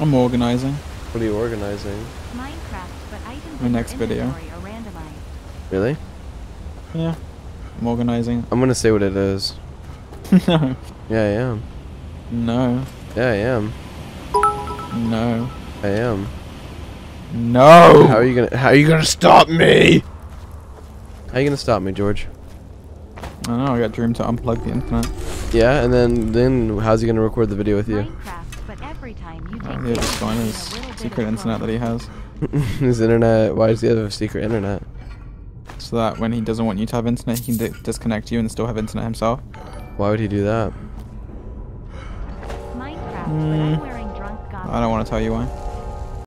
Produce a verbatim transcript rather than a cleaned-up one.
I'm organizing. What are you organizing? Minecraft, but items My in next your video. inventory are randomized. Really? Yeah. I'm organizing. I'm gonna say what it is. No. Yeah, I am. No. Yeah, I am. No. I am. No. How are you gonna? How are you gonna stop me? How are you gonna stop me, George? I don't know. I got Dream to unplug the internet. Yeah, and then then how's he gonna record the video with you? Minecraft, but every time you take Uh, he'll just find damage, his you gain a little bit secret of internet that he has, His internet. Why does he have a secret internet? so that when he doesn't want you to have internet, he can di disconnect you and still have internet himself. Why would he do that? Minecraft, but Mm. I'm wearing drunk goblin. I don't want to tell you why.